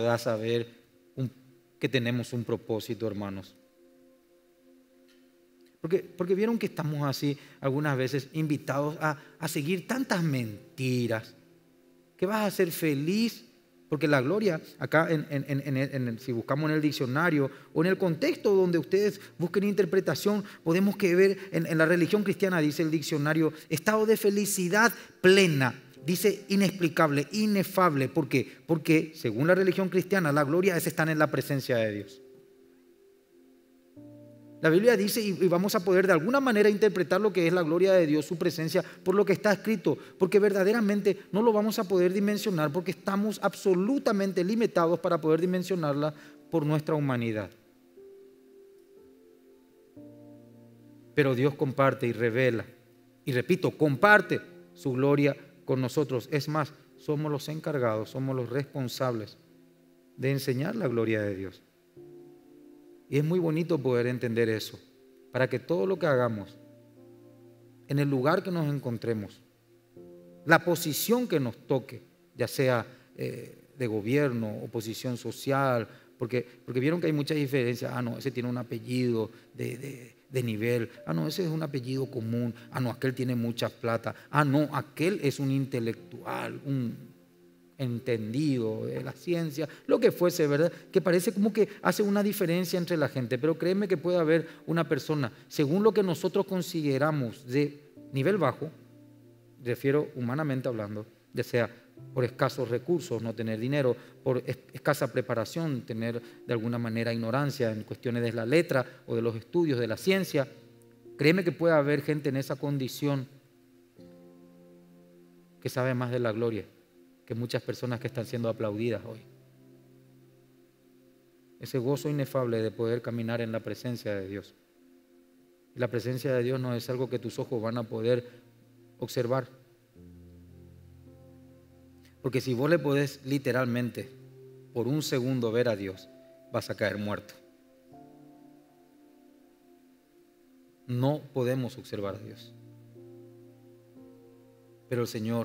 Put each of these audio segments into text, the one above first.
pueda saber que tenemos un propósito, hermanos. Porque vieron que estamos así algunas veces invitados a seguir tantas mentiras, que vas a ser feliz, porque la gloria, acá si buscamos en el diccionario o en el contexto donde ustedes busquen interpretación, podemos que ver en la religión cristiana, dice el diccionario, estado de felicidad plena, dice inexplicable, inefable. ¿Por qué? Porque según la religión cristiana, la gloria es estar en la presencia de Dios. La Biblia dice, y vamos a poder de alguna manera interpretar lo que es la gloria de Dios, su presencia, por lo que está escrito, porque verdaderamente no lo vamos a poder dimensionar, porque estamos absolutamente limitados para poder dimensionarla por nuestra humanidad. Pero Dios comparte y revela, y repito, comparte su gloria con nosotros. Es más, somos los encargados, somos los responsables de enseñar la gloria de Dios. Y es muy bonito poder entender eso, para que todo lo que hagamos, en el lugar que nos encontremos, la posición que nos toque, ya sea de gobierno o posición social, porque vieron que hay muchas diferencias. No, ese tiene un apellido de nivel. No, ese es un apellido común. No, aquel tiene mucha plata. No, aquel es un intelectual, un entendido de la ciencia, lo que fuese, ¿verdad? Que parece como que hace una diferencia entre la gente, pero créeme que puede haber una persona, según lo que nosotros consideramos de nivel bajo, refiero humanamente hablando, ya sea por escasos recursos, no tener dinero, por escasa preparación, tener de alguna manera ignorancia en cuestiones de la letra o de los estudios de la ciencia. Créeme que puede haber gente en esa condición que sabe más de la gloria que muchas personas que están siendo aplaudidas hoy. Ese gozo inefable de poder caminar en la presencia de Dios. Y la presencia de Dios no es algo que tus ojos van a poder observar. Porque si vos le podés literalmente por un segundo ver a Dios, vas a caer muerto. No podemos observar a Dios. Pero el Señor,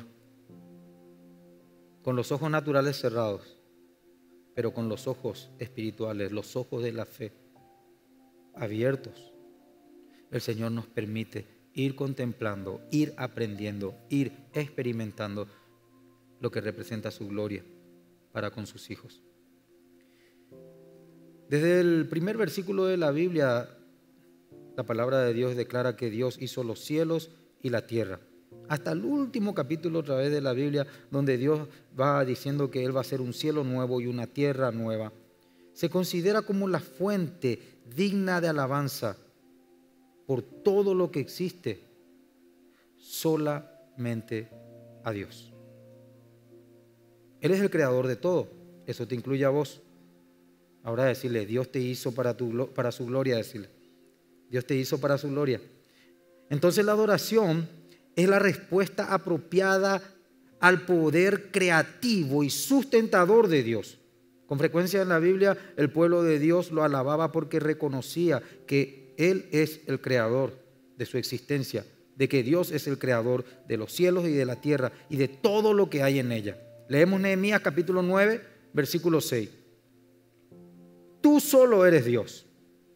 con los ojos naturales cerrados, pero con los ojos espirituales, los ojos de la fe abiertos, el Señor nos permite ir contemplando, ir aprendiendo, ir experimentando lo que representa su gloria para con sus hijos. Desde el primer versículo de la Biblia, la palabra de Dios declara que Dios hizo los cielos y la tierra. Hasta el último capítulo otra vez de la Biblia, donde Dios va diciendo que Él va a hacer un cielo nuevo y una tierra nueva, se considera como la fuente digna de alabanza por todo lo que existe, solamente a Dios. Él es el creador de todo, eso te incluye a vos. Ahora decirle, Dios te hizo para su gloria, decirle, Dios te hizo para su gloria. Entonces la adoración es la respuesta apropiada al poder creativo y sustentador de Dios. Con frecuencia en la Biblia el pueblo de Dios lo alababa porque reconocía que Él es el creador de su existencia, de que Dios es el creador de los cielos y de la tierra y de todo lo que hay en ella. Leemos Nehemías capítulo 9, versículo 6. Tú solo eres Dios.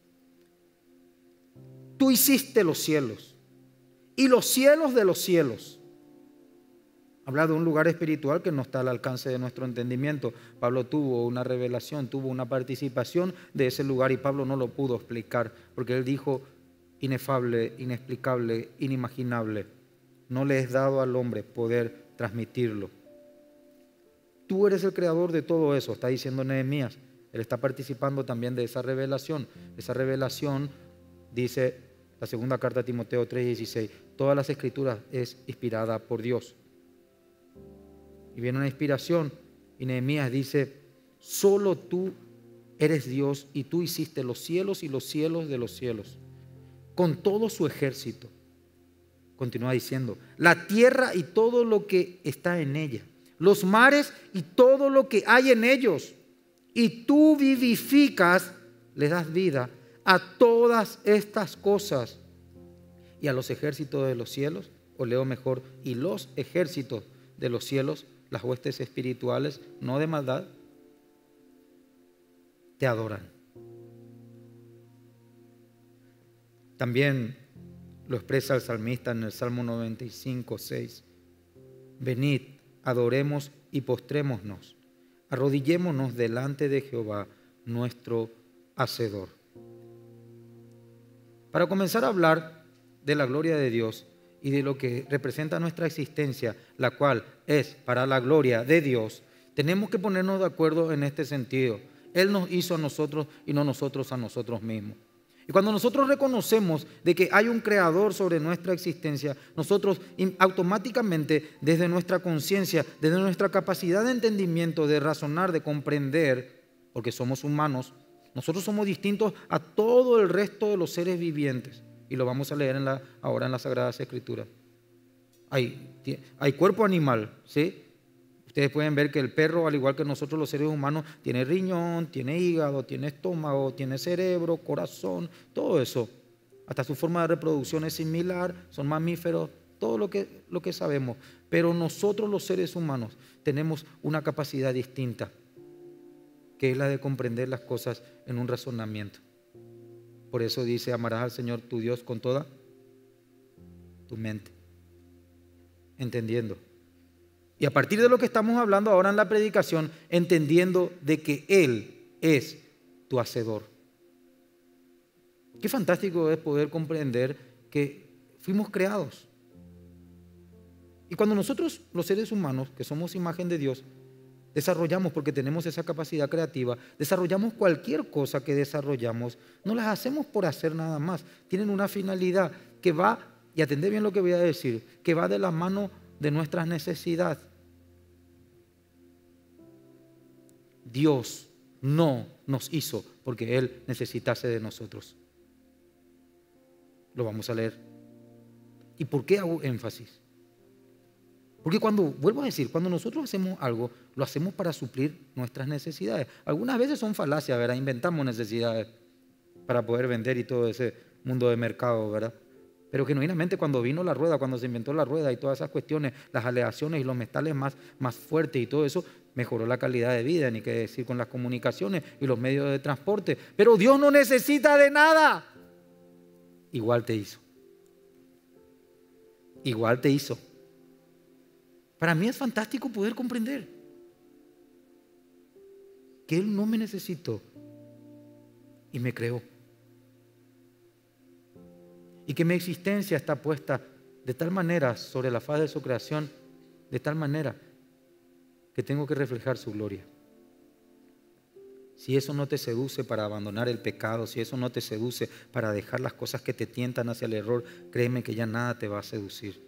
Tú hiciste los cielos y los cielos de los cielos. Habla de un lugar espiritual que no está al alcance de nuestro entendimiento. Pablo tuvo una revelación, tuvo una participación de ese lugar y Pablo no lo pudo explicar porque él dijo inefable, inexplicable, inimaginable. No le es dado al hombre poder transmitirlo. Tú eres el creador de todo eso, está diciendo Nehemías. Él está participando también de esa revelación. Esa revelación, dice la segunda carta a Timoteo 3:16, todas las escrituras es inspirada por Dios. Y viene una inspiración y Nehemías dice, solo tú eres Dios y tú hiciste los cielos y los cielos de los cielos, con todo su ejército. Continúa diciendo, la tierra y todo lo que está en ella, los mares y todo lo que hay en ellos. Y tú vivificas, le das vida a todas estas cosas y a los ejércitos de los cielos, o leo mejor, y los ejércitos de los cielos, las huestes espirituales, no de maldad, te adoran. También lo expresa el salmista en el Salmo 95:6. Venid, adoremos y postrémonos, arrodillémonos delante de Jehová, nuestro Hacedor. Para comenzar a hablar de la gloria de Dios y de lo que representa nuestra existencia, la cual es para la gloria de Dios, tenemos que ponernos de acuerdo en este sentido. Él nos hizo a nosotros y no nosotros a nosotros mismos. Y cuando nosotros reconocemos de que hay un creador sobre nuestra existencia, nosotros automáticamente desde nuestra conciencia, desde nuestra capacidad de entendimiento, de razonar, de comprender, porque somos humanos, nosotros somos distintos a todo el resto de los seres vivientes. Y lo vamos a leer ahora en las Sagradas Escrituras. Hay cuerpo animal, ¿sí? Ustedes pueden ver que el perro, al igual que nosotros los seres humanos, tiene riñón, tiene hígado, tiene estómago, tiene cerebro, corazón, todo eso. Hasta su forma de reproducción es similar, son mamíferos, todo lo que sabemos. Pero nosotros los seres humanos tenemos una capacidad distinta, que es la de comprender las cosas en un razonamiento. Por eso dice, amarás al Señor tu Dios con toda tu mente, entendiendo. Y a partir de lo que estamos hablando ahora en la predicación, entendiendo de que Él es tu Hacedor. Qué fantástico es poder comprender que fuimos creados. Y cuando nosotros, los seres humanos, que somos imagen de Dios, desarrollamos, porque tenemos esa capacidad creativa, desarrollamos cualquier cosa que desarrollamos, no las hacemos por hacer nada más. Tienen una finalidad que va, y atendé bien lo que voy a decir, que va de la mano de nuestras necesidades. Dios no nos hizo porque Él necesitase de nosotros. Lo vamos a leer. ¿Y por qué hago énfasis? Porque vuelvo a decir, cuando nosotros hacemos algo, lo hacemos para suplir nuestras necesidades. Algunas veces son falacias, ¿verdad? Inventamos necesidades para poder vender y todo ese mundo de mercado, ¿verdad? Pero genuinamente cuando vino la rueda, cuando se inventó la rueda y todas esas cuestiones, las aleaciones y los metales más fuertes y todo eso, mejoró la calidad de vida, ni qué decir con las comunicaciones y los medios de transporte. Pero Dios no necesita de nada. Igual te hizo. Igual te hizo. Para mí es fantástico poder comprender que Él no me necesitó y me creó. Y que mi existencia está puesta de tal manera sobre la faz de su creación, de tal manera que tengo que reflejar su gloria. Si eso no te seduce para abandonar el pecado, si eso no te seduce para dejar las cosas que te tientan hacia el error, créeme que ya nada te va a seducir.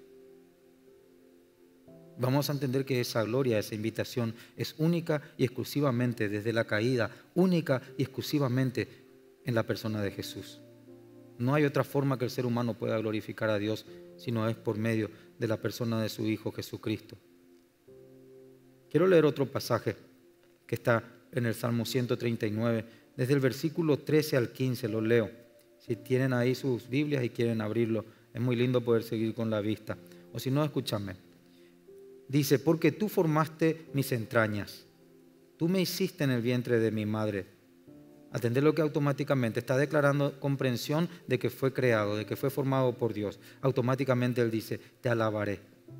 Vamos a entender que esa gloria, esa invitación es única y exclusivamente desde la caída, única y exclusivamente en la persona de Jesús. No hay otra forma que el ser humano pueda glorificar a Dios si no es por medio de la persona de su Hijo Jesucristo. Quiero leer otro pasaje que está en el Salmo 139, desde el versículo 13 al 15, lo leo. Si tienen ahí sus Biblias y quieren abrirlo, es muy lindo poder seguir con la vista. O si no, escúchame. Dice, porque tú formaste mis entrañas, tú me hiciste en el vientre de mi madre. Atender lo que automáticamente está declarando comprensión de que fue creado, de que fue formado por Dios. Automáticamente Él dice, te alabaré.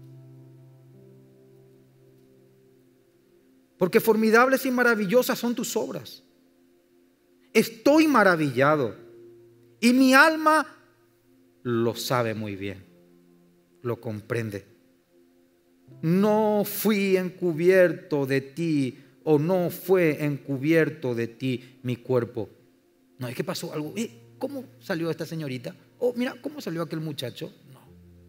Porque formidables y maravillosas son tus obras. Estoy maravillado y mi alma lo sabe muy bien, lo comprende. No fui encubierto de ti, o no fue encubierto de ti mi cuerpo. No es que pasó algo. ¿Cómo salió esta señorita? Mira, ¿cómo salió aquel muchacho? No.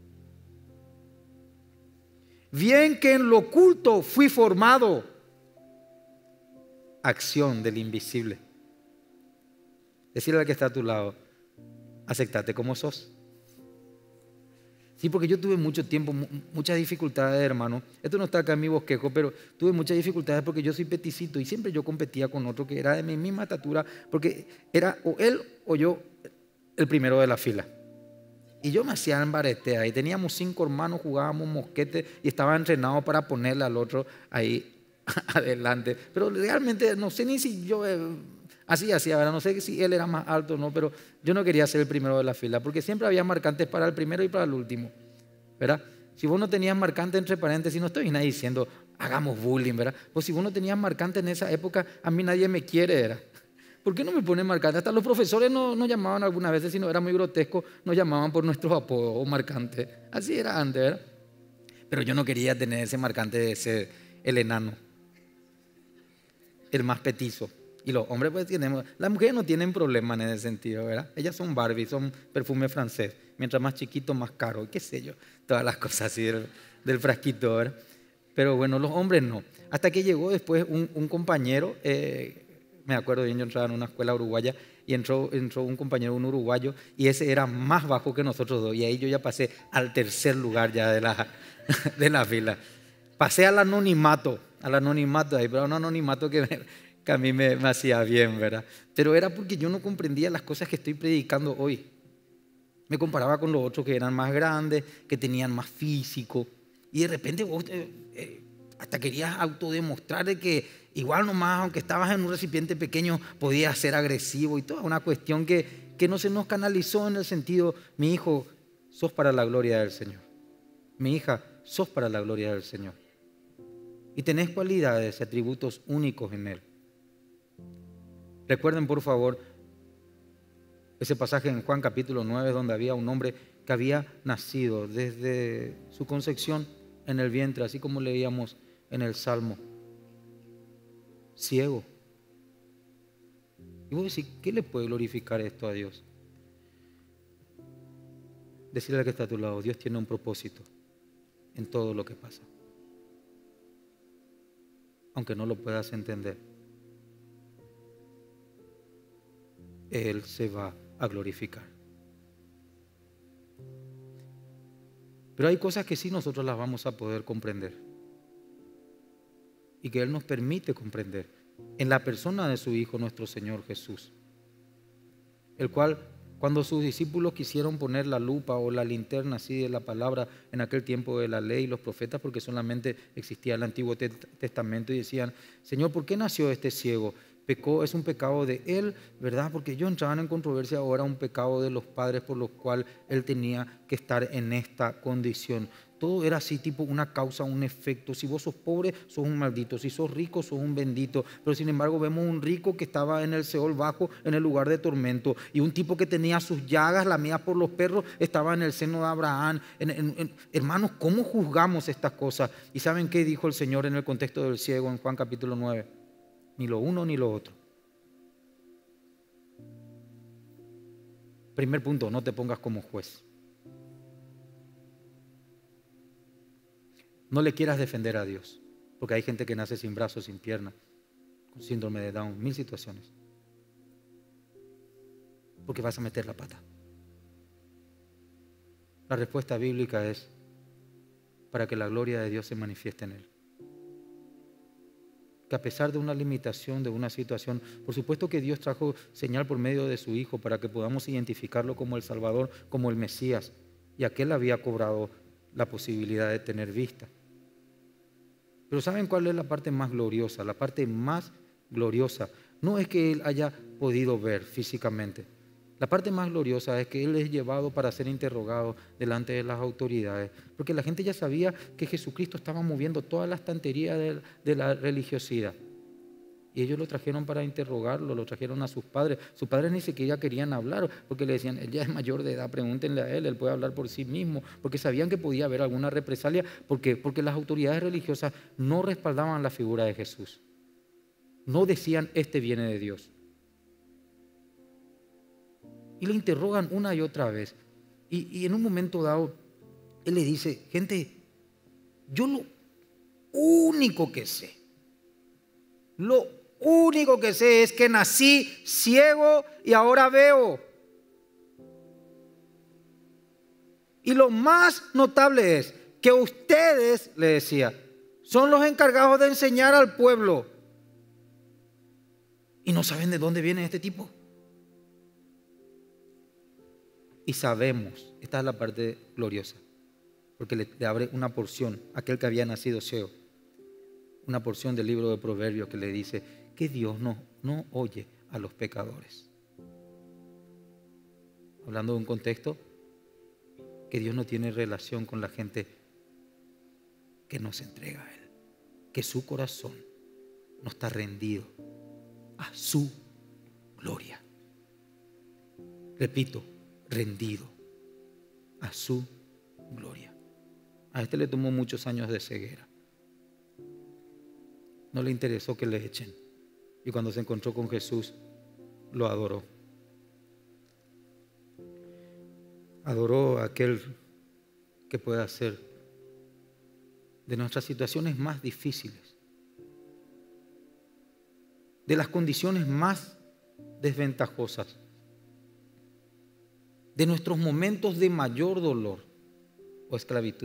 Bien que en lo oculto fui formado. Acción del invisible. Decirle al que está a tu lado, acéptate como sos. Sí, porque yo tuve mucho tiempo, muchas dificultades, hermano. Esto no está acá en mi bosquejo, pero tuve muchas dificultades porque yo soy peticito y siempre yo competía con otro que era de mi misma estatura, porque era o él o yo el primero de la fila. Y yo me hacía embaretea y teníamos 5 hermanos, jugábamos mosquete y estaba entrenado para ponerle al otro ahí adelante. Pero realmente no sé ni si yo Así, ¿verdad? No sé si él era más alto o no, pero yo no quería ser el primero de la fila, porque siempre había marcantes para el primero y para el último, ¿verdad? Si vos no tenías marcante entre paréntesis, no estoy nadie diciendo hagamos bullying, ¿verdad? Pues si vos no tenías marcante en esa época, a mí nadie me quiere, ¿verdad? ¿Por qué no me ponen marcante? Hasta los profesores nos llamaban algunas veces, si no era muy grotesco, nos llamaban por nuestros apodos o marcantes. Así era antes, ¿verdad? Pero yo no quería tener ese marcante de ser el enano, el más petizo. Y los hombres pues tenemos, las mujeres no tienen problema en ese sentido, ¿verdad? Ellas son Barbie, son perfume francés. Mientras más chiquito, más caro, qué sé yo. Todas las cosas así del frasquito, ¿verdad? Pero bueno, los hombres no. Hasta que llegó después un compañero, me acuerdo bien, yo entraba en una escuela uruguaya y entró un compañero, un uruguayo, y ese era más bajo que nosotros dos. Y ahí yo ya pasé al tercer lugar ya de la fila. Pasé al anonimato ahí, pero un anonimato que a mí me hacía bien, ¿verdad? Pero era porque yo no comprendía las cosas que estoy predicando hoy. Me comparaba con los otros que eran más grandes, que tenían más físico, y de repente vos hasta querías autodemostrar de que igual nomás, aunque estabas en un recipiente pequeño, podías ser agresivo y toda una cuestión que no se nos canalizó en el sentido, mi hijo, sos para la gloria del Señor. Mi hija, sos para la gloria del Señor. Y tenés cualidades y atributos únicos en Él. Recuerden por favor ese pasaje en Juan capítulo 9 donde había un hombre que había nacido desde su concepción en el vientre, así como leíamos en el Salmo, ciego. Y vos decís, ¿qué le puede glorificar esto a Dios? Decirle al que está a tu lado, Dios tiene un propósito en todo lo que pasa, aunque no lo puedas entender. Él se va a glorificar. Pero hay cosas que sí nosotros las vamos a poder comprender y que Él nos permite comprender en la persona de su Hijo, nuestro Señor Jesús, el cual, cuando sus discípulos quisieron poner la lupa o la linterna así de la palabra en aquel tiempo de la ley y los profetas, porque solamente existía el Antiguo Testamento, y decían, Señor, ¿por qué nació este ciego? Pecó, es un pecado de él, ¿verdad? Porque ellos entraban en controversia ahora, un pecado de los padres por los cuales él tenía que estar en esta condición. Todo era así, tipo una causa, un efecto. Si vos sos pobre, sos un maldito. Si sos rico, sos un bendito. Pero sin embargo vemos un rico que estaba en el Seol bajo, en el lugar de tormento. Y un tipo que tenía sus llagas lamidas por los perros, estaba en el seno de Abraham. Hermanos, ¿cómo juzgamos estas cosas? ¿Y saben qué dijo el Señor en el contexto del ciego en Juan capítulo 9? Ni lo uno ni lo otro. Primer punto, no te pongas como juez. No le quieras defender a Dios, porque hay gente que nace sin brazos, sin piernas, con síndrome de Down, 1000 situaciones. Porque vas a meter la pata. La respuesta bíblica es para que la gloria de Dios se manifieste en él. Que a pesar de una limitación, de una situación, por supuesto que Dios trajo señal por medio de su Hijo para que podamos identificarlo como el Salvador, como el Mesías, y aquel había cobrado la posibilidad de tener vista. Pero ¿saben cuál es la parte más gloriosa? La parte más gloriosa no es que él haya podido ver físicamente. La parte más gloriosa es que él es llevado para ser interrogado delante de las autoridades, porque la gente ya sabía que Jesucristo estaba moviendo toda la estantería de la religiosidad. Y ellos lo trajeron para interrogarlo, lo trajeron a sus padres. Sus padres ni siquiera querían hablar, porque le decían, él ya es mayor de edad, pregúntenle a él puede hablar por sí mismo, porque sabían que podía haber alguna represalia. ¿Por qué? Porque las autoridades religiosas no respaldaban la figura de Jesús. No decían, este viene de Dios. Y le interrogan una y otra vez. Y en un momento dado, él le dice, gente, yo lo único que sé es que nací ciego y ahora veo. Y lo más notable es que ustedes, le decía, son los encargados de enseñar al pueblo. Y no saben de dónde viene este tipo. Y sabemos, esta es la parte gloriosa, porque le abre una porción a aquel que había nacido ciego. Una porción del libro de Proverbios que le dice que Dios no oye a los pecadores. Hablando de un contexto que Dios no tiene relación con la gente que no se entrega a Él, que su corazón no está rendido a su gloria. Repito, rendido a su gloria. A este le tomó muchos años de ceguera. No le interesó que le echen. Y cuando se encontró con Jesús, lo adoró. Adoró a aquel que puede hacer de nuestras situaciones más difíciles, de las condiciones más desventajosas, de nuestros momentos de mayor dolor o esclavitud,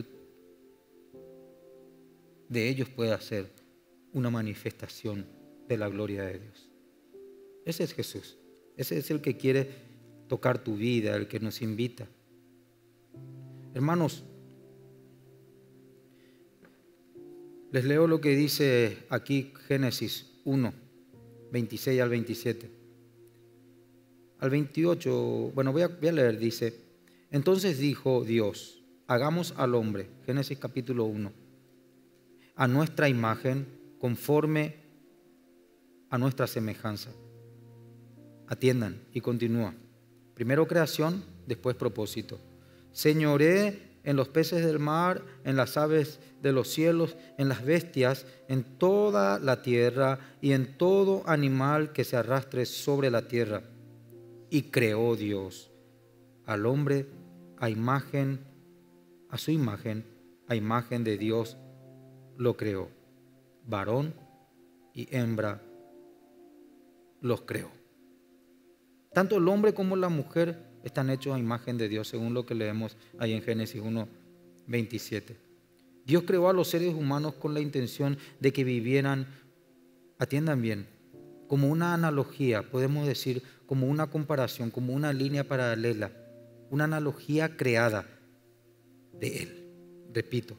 de ellos puede hacer una manifestación de la gloria de Dios. Ese es Jesús. Ese es el que quiere tocar tu vida, el que nos invita. Hermanos, les leo lo que dice aquí Génesis 1, 26 al 27. Al 28, bueno, voy a leer, dice: entonces dijo Dios, hagamos al hombre, Génesis capítulo 1, a nuestra imagen, conforme a nuestra semejanza. Atiendan, y continúa. Primero creación, después propósito. Señoré en los peces del mar, en las aves de los cielos, en las bestias, en toda la tierra y en todo animal que se arrastre sobre la tierra. Y creó Dios al hombre a su imagen, a imagen de Dios lo creó. Varón y hembra los creó. Tanto el hombre como la mujer están hechos a imagen de Dios, según lo que leemos ahí en Génesis 1, 27. Dios creó a los seres humanos con la intención de que vivieran, atiendan bien, como una analogía, podemos decir, como una comparación, como una línea paralela, una analogía creada de Él. Repito,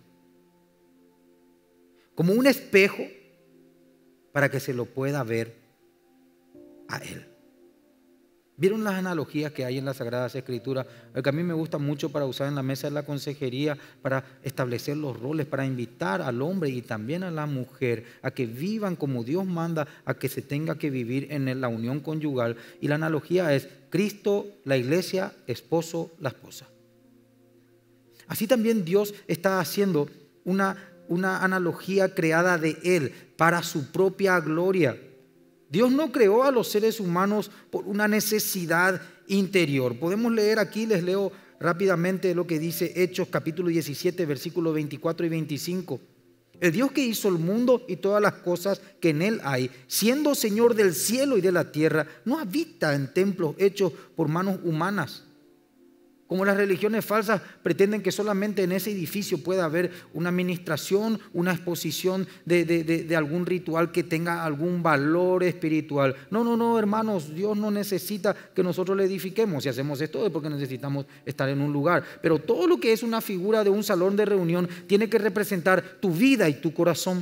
como un espejo para que se lo pueda ver a Él. ¿Vieron las analogías que hay en las Sagradas Escrituras? El que a mí me gusta mucho para usar en la mesa de la consejería, para establecer los roles, para invitar al hombre y también a la mujer a que vivan como Dios manda a que se tenga que vivir en la unión conyugal. Y la analogía es Cristo, la iglesia, esposo, la esposa. Así también Dios está haciendo una analogía creada de Él para su propia gloria. Dios no creó a los seres humanos por una necesidad interior. Podemos leer aquí, les leo rápidamente lo que dice Hechos capítulo 17, versículos 24 y 25. El Dios que hizo el mundo y todas las cosas que en él hay, siendo Señor del cielo y de la tierra, no habita en templos hechos por manos humanas. Como las religiones falsas pretenden que solamente en ese edificio pueda haber una administración, una exposición de algún ritual que tenga algún valor espiritual. No, hermanos, Dios no necesita que nosotros le edifiquemos. Si hacemos esto es porque necesitamos estar en un lugar. Pero todo lo que es una figura de un salón de reunión tiene que representar tu vida y tu corazón.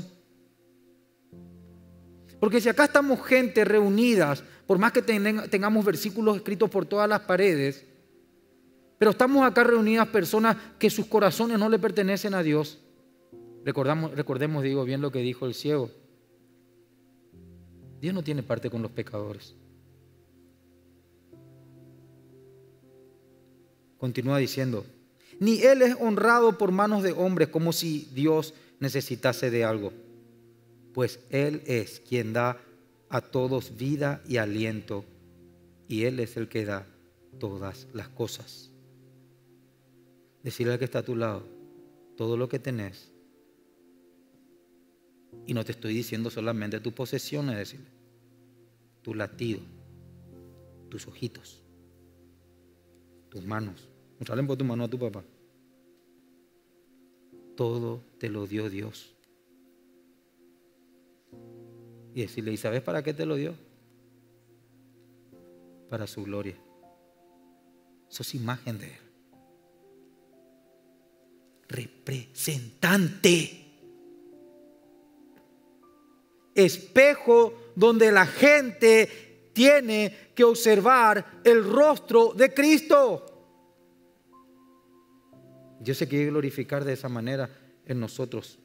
Porque si acá estamos gente reunidas, por más que tengamos versículos escritos por todas las paredes, pero estamos acá reunidas personas que sus corazones no le pertenecen a Dios. Recordemos, digo bien lo que dijo el ciego. Dios no tiene parte con los pecadores. Continúa diciendo, ni Él es honrado por manos de hombres como si Dios necesitase de algo, pues Él es quien da a todos vida y aliento, y Él es el que da todas las cosas. Decirle al que está a tu lado, todo lo que tenés, y no te estoy diciendo solamente tus posesiones, decirle, tu latido, tus ojitos, tus manos, mostrarle por tu mano a tu papá, todo te lo dio Dios. Y decirle, ¿y sabes para qué te lo dio? Para su gloria. Sos imagen de Él. Representante, espejo donde la gente tiene que observar el rostro de Cristo. Dios se quiere glorificar de esa manera en nosotros.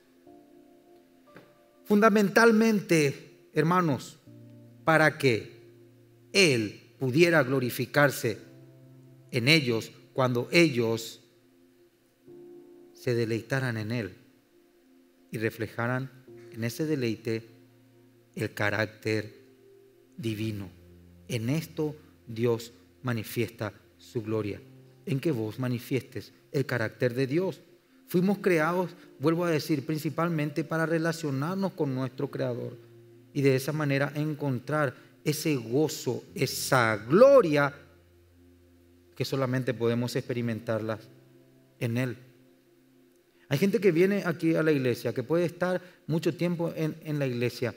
Fundamentalmente, hermanos, para que Él pudiera glorificarse en ellos cuando ellos se deleitaran en Él y reflejaran en ese deleite el carácter divino. En esto Dios manifiesta su gloria, en que vos manifiestes el carácter de Dios. Fuimos creados, vuelvo a decir, principalmente para relacionarnos con nuestro Creador y de esa manera encontrar ese gozo, esa gloria que solamente podemos experimentarlas en Él. Hay gente que viene aquí a la iglesia, que puede estar mucho tiempo en la iglesia,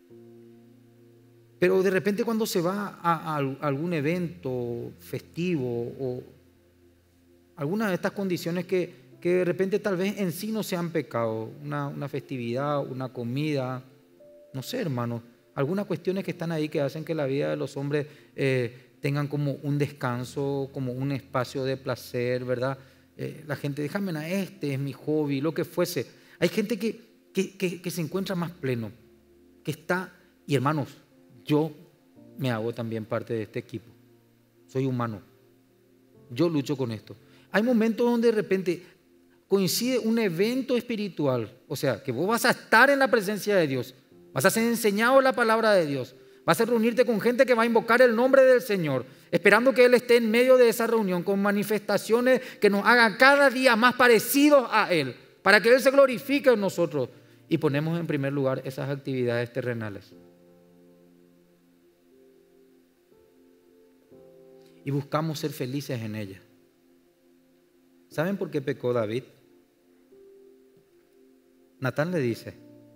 pero de repente cuando se va a algún evento festivo o alguna de estas condiciones que de repente tal vez en sí no sean pecado, una festividad, una comida, no sé, hermanos, algunas cuestiones que están ahí que hacen que la vida de los hombres tengan como un descanso, como un espacio de placer, ¿verdad? La gente, déjame, este es mi hobby, lo que fuese. Hay gente que se encuentra más pleno, que está, y hermanos, yo me hago también parte de este equipo. Soy humano. Yo lucho con esto. Hay momentos donde de repente coincide un evento espiritual, o sea, que vos vas a estar en la presencia de Dios, vas a ser enseñado la palabra de Dios, vas a reunirte con gente que va a invocar el nombre del Señor, esperando que Él esté en medio de esa reunión con manifestaciones que nos hagan cada día más parecidos a Él, para que Él se glorifique en nosotros. Y ponemos en primer lugar esas actividades terrenales. Y buscamos ser felices en ellas. ¿Saben por qué pecó David? Natán le dice.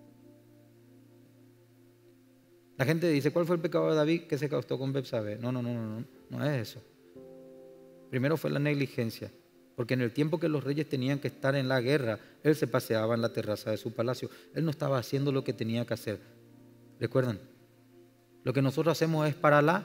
La gente dice, ¿cuál fue el pecado de David? Que se acostó con Betsabé. No es eso. Primero fue la negligencia, porque en el tiempo que los reyes tenían que estar en la guerra, él se paseaba en la terraza de su palacio. Él no estaba haciendo lo que tenía que hacer. ¿Recuerdan? Lo que nosotros hacemos es para la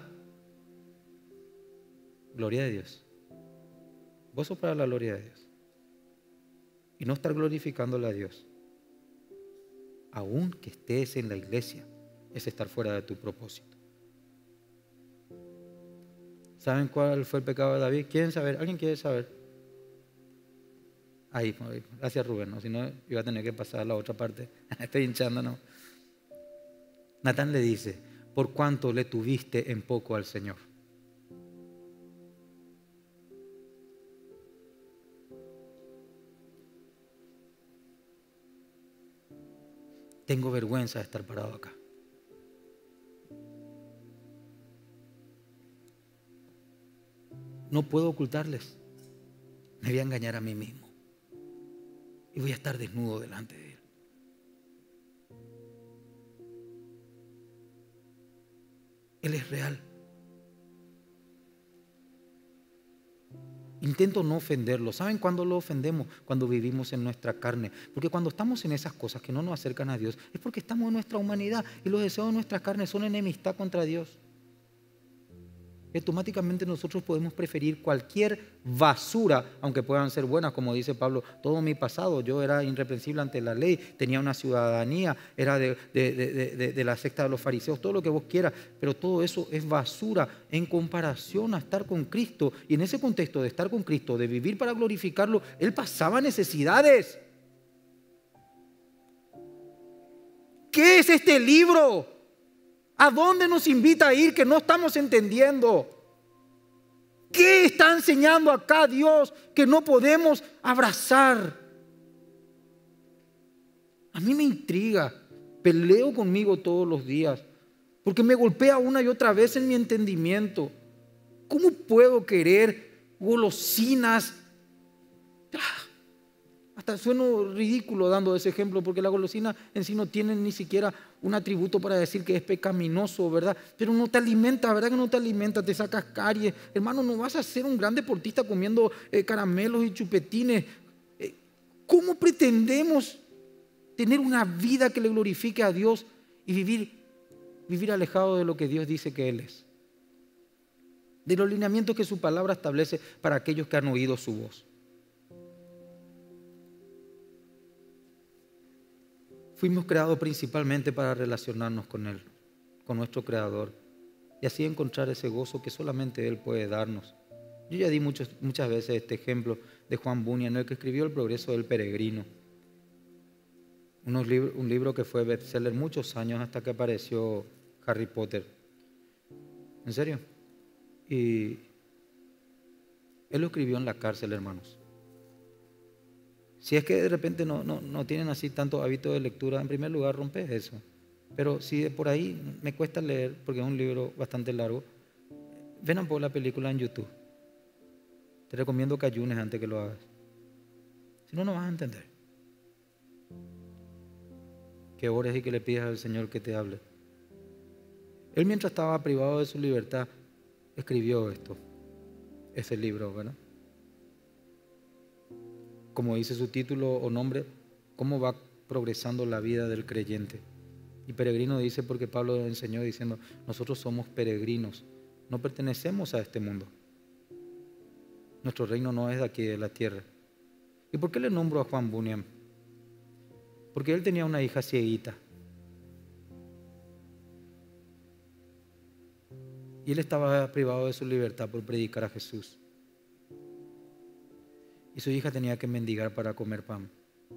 gloria de Dios. Vos sos para la gloria de Dios. Y no estar glorificándole a Dios, aun que estés en la iglesia, es estar fuera de tu propósito. ¿Saben cuál fue el pecado de David? ¿Quieren saber? ¿Alguien quiere saber? Ahí, gracias Rubén, ¿no? Si no iba a tener que pasar a la otra parte. Estoy hinchando, ¿no? Natán le dice, ¿por cuánto le tuviste en poco al Señor? Tengo vergüenza de estar parado acá. No puedo ocultarles. Me voy a engañar a mí mismo. Y voy a estar desnudo delante de Él. Él es real. Intento no ofenderlo. ¿Saben cuándo lo ofendemos? Cuando vivimos en nuestra carne. Porque cuando estamos en esas cosas que no nos acercan a Dios, es porque estamos en nuestra humanidad y los deseos de nuestra carne son enemistad contra Dios. Automáticamente nosotros podemos preferir cualquier basura, aunque puedan ser buenas, como dice Pablo. Todo mi pasado, yo era irreprensible ante la ley, tenía una ciudadanía, era de la secta de los fariseos, todo lo que vos quieras, pero todo eso es basura en comparación a estar con Cristo. Y en ese contexto de estar con Cristo, de vivir para glorificarlo, Él pasaba necesidades. ¿Qué es este libro? ¿A dónde nos invita a ir que no estamos entendiendo? ¿Qué está enseñando acá Dios que no podemos abrazar? A mí me intriga, peleo conmigo todos los días, porque me golpea una y otra vez en mi entendimiento. ¿Cómo puedo querer golosinas? Hasta sueno ridículo dando ese ejemplo, porque la golosina en sí no tiene ni siquiera un atributo para decir que es pecaminoso, ¿verdad? Pero no te alimenta, ¿verdad que no te alimenta? Te sacas caries. Hermano, no vas a ser un gran deportista comiendo caramelos y chupetines. ¿Cómo pretendemos tener una vida que le glorifique a Dios y vivir vivir alejado de lo que Dios dice que Él es, de los lineamientos que su palabra establece para aquellos que han oído su voz. Fuimos creados principalmente para relacionarnos con Él, con nuestro Creador, y así encontrar ese gozo que solamente Él puede darnos. Yo ya di muchas veces este ejemplo de Juan Bunyan, el que escribió El progreso del peregrino. Un libro que fue bestseller muchos años hasta que apareció Harry Potter. ¿En serio? Y él lo escribió en la cárcel, hermanos. Si es que de repente no tienen así tanto hábito de lectura, en primer lugar rompes eso. Pero si de por ahí me cuesta leer, porque es un libro bastante largo, ven un poco la película en YouTube. Te recomiendo que ayunes antes que lo hagas. Si no, no vas a entender. Que ores y que le pidas al Señor que te hable. Él, mientras estaba privado de su libertad, escribió ese libro, ¿verdad? Como dice su título o nombre, cómo va progresando la vida del creyente. Y peregrino dice porque Pablo enseñó diciendo, nosotros somos peregrinos, no pertenecemos a este mundo. Nuestro reino no es de aquí, de la tierra. ¿Y por qué le nombro a Juan Bunyan? Porque él tenía una hija cieguita. Y él estaba privado de su libertad por predicar a Jesús. Y su hija tenía que mendigar para comer pan.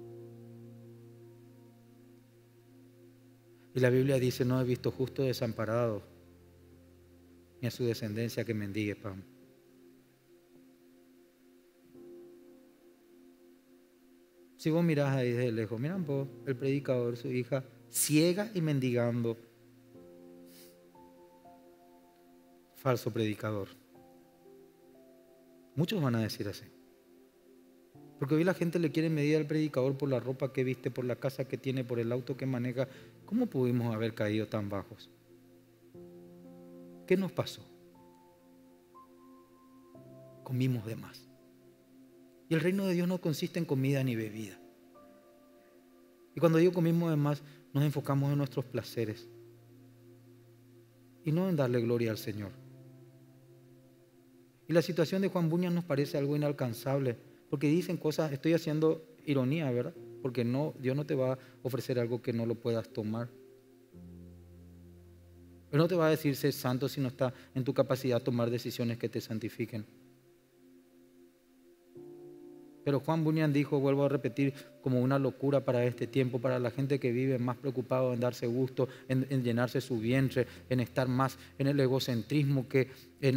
Y la Biblia dice, no he visto justo desamparado, ni a su descendencia que mendigue pan. Si vos mirás ahí desde lejos, miran vos, el predicador, su hija, ciega y mendigando. Falso predicador. Muchos van a decir así. Porque hoy la gente le quiere medir al predicador por la ropa que viste, por la casa que tiene, por el auto que maneja. ¿Cómo pudimos haber caído tan bajos? ¿Qué nos pasó? Comimos de más. Y el reino de Dios no consiste en comida ni bebida. Y cuando digo comimos de más, nos enfocamos en nuestros placeres y no en darle gloria al Señor. Y la situación de Juan Bunyan nos parece algo inalcanzable, porque dicen cosas, estoy haciendo ironía, ¿verdad? Porque Dios no te va a ofrecer algo que no lo puedas tomar. Él no te va a decir ser santo si no está en tu capacidad de tomar decisiones que te santifiquen. Pero Juan Bunyan dijo, vuelvo a repetir, como una locura para este tiempo, para la gente que vive más preocupado en darse gusto, en llenarse su vientre, en estar más en el egocentrismo que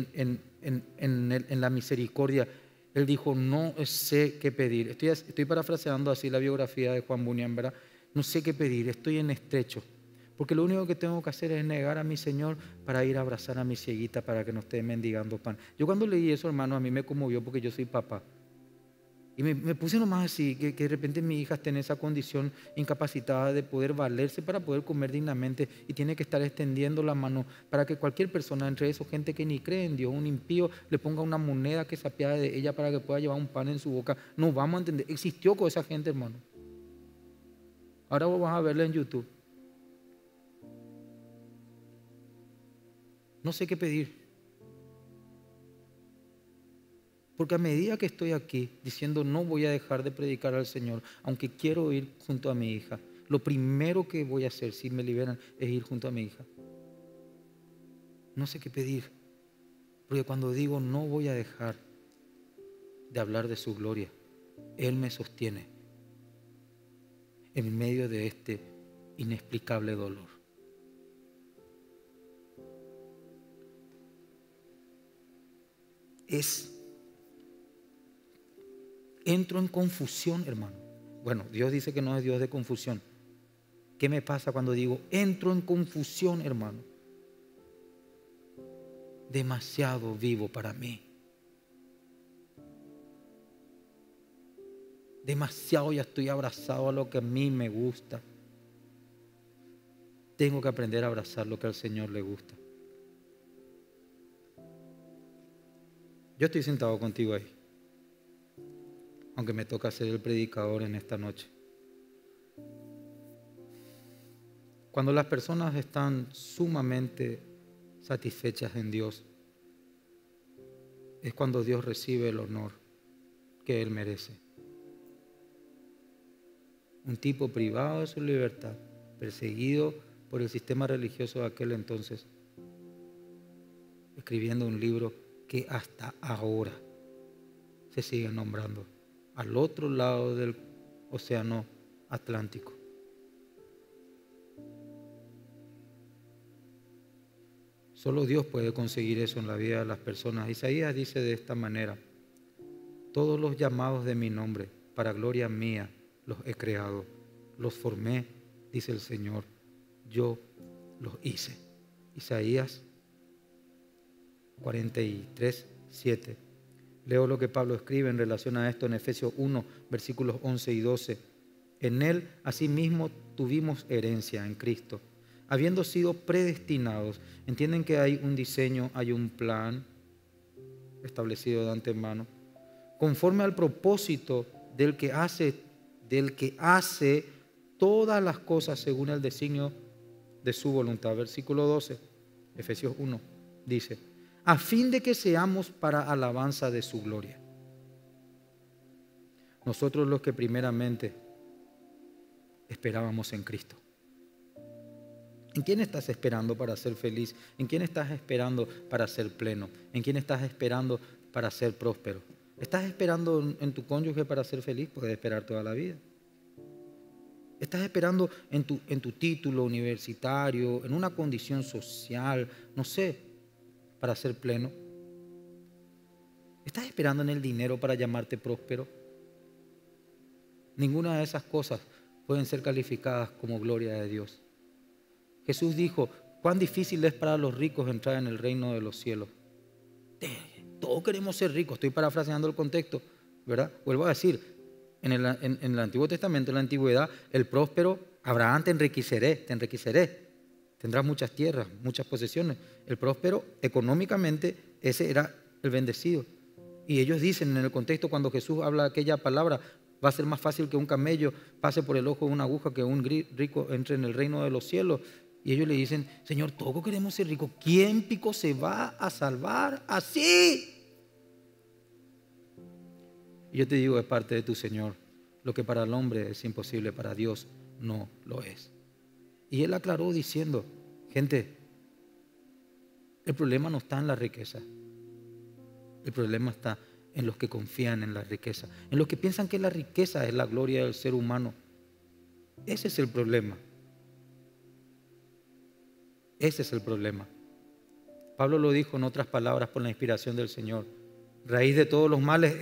en la misericordia. Él dijo, no sé qué pedir. Estoy parafraseando así la biografía de Juan Bunyan, ¿verdad? No sé qué pedir, estoy en estrecho. Porque lo único que tengo que hacer es negar a mi Señor para ir a abrazar a mi cieguita para que no esté mendigando pan. Yo cuando leí eso, hermano, a mí me conmovió porque yo soy papá. Y me puse nomás así, que de repente mi hija esté en esa condición incapacitada de poder valerse para poder comer dignamente y tiene que estar extendiendo la mano para que cualquier persona, entre eso gente que ni cree en Dios, un impío, le ponga una moneda que se apiade de ella para que pueda llevar un pan en su boca. No vamos a entender, existió con esa gente, hermano. Ahora vos vas a verla en YouTube. No sé qué pedir. Porque a medida que estoy aquí diciendo no voy a dejar de predicar al Señor, aunque quiero ir junto a mi hija, lo primero que voy a hacer si me liberan es ir junto a mi hija. No sé qué pedir, porque cuando digo no voy a dejar de hablar de su gloria, Él me sostiene en medio de este inexplicable dolor. Entro en confusión, hermano. Bueno, Dios dice que no es Dios de confusión. ¿Qué me pasa cuando digo entro en confusión, hermano? Demasiado vivo para mí. Demasiado ya estoy abrazado a lo que a mí me gusta. Tengo que aprender a abrazar lo que al Señor le gusta. Yo estoy sentado contigo ahí, aunque me toca ser el predicador en esta noche. Cuando las personas están sumamente satisfechas en Dios, es cuando Dios recibe el honor que Él merece. Un tipo privado de su libertad, perseguido por el sistema religioso de aquel entonces, escribiendo un libro que hasta ahora se sigue nombrando, al otro lado del océano Atlántico. Solo Dios puede conseguir eso en la vida de las personas. Isaías dice de esta manera: todos los llamados de mi nombre, para gloria mía, los he creado, los formé, dice el Señor, yo los hice. Isaías 43, 7. Leo lo que Pablo escribe en relación a esto en Efesios 1, versículos 11 y 12. En Él asimismo tuvimos herencia en Cristo, habiendo sido predestinados. Entienden que hay un diseño, hay un plan establecido de antemano, conforme al propósito del que hace todas las cosas según el designio de su voluntad. Versículo 12, Efesios 1, dice: a fin de que seamos para alabanza de su gloria. Nosotros los que primeramente esperábamos en Cristo. ¿En quién estás esperando para ser feliz? ¿En quién estás esperando para ser pleno? ¿En quién estás esperando para ser próspero? ¿Estás esperando en tu cónyuge para ser feliz? Puedes esperar toda la vida. ¿Estás esperando en tu título universitario, en una condición social, no sé, para ser pleno? ¿Estás esperando en el dinero para llamarte próspero? Ninguna de esas cosas pueden ser calificadas como gloria de Dios. Jesús dijo: cuán difícil es para los ricos entrar en el reino de los cielos. Todos queremos ser ricos. Estoy parafraseando el contexto, ¿verdad? Vuelvo a decir, en el Antiguo Testamento, en la antigüedad, el próspero: Abraham, te enriqueceré, tendrás muchas tierras, muchas posesiones. El próspero, económicamente, ese era el bendecido. Y ellos dicen en el contexto, cuando Jesús habla aquella palabra: va a ser más fácil que un camello pase por el ojo de una aguja que un rico entre en el reino de los cielos. Y ellos le dicen: Señor, todos queremos ser ricos. ¿Quién pico se va a salvar así? Y yo te digo, es parte de tu Señor. Lo que para el hombre es imposible, para Dios no lo es. Y Él aclaró diciendo: gente, el problema no está en la riqueza. El problema está en los que confían en la riqueza, en los que piensan que la riqueza es la gloria del ser humano. Ese es el problema. Ese es el problema. Pablo lo dijo en otras palabras por la inspiración del Señor: raíz de todos los males